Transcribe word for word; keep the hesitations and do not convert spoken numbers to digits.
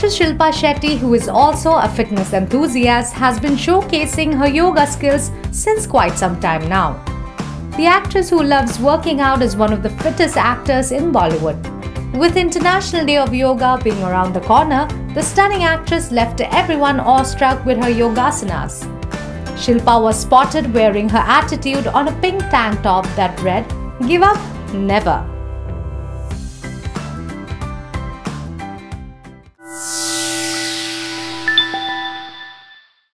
Actress Shilpa Shetty, who is also a fitness enthusiast, has been showcasing her yoga skills since quite some time now. The actress, who loves working out, is one of the fittest actors in Bollywood. With International Day of Yoga being around the corner, the stunning actress left everyone awestruck with her yogasanas. Shilpa was spotted wearing her attitude on a pink tank top that read, "Give up? Never."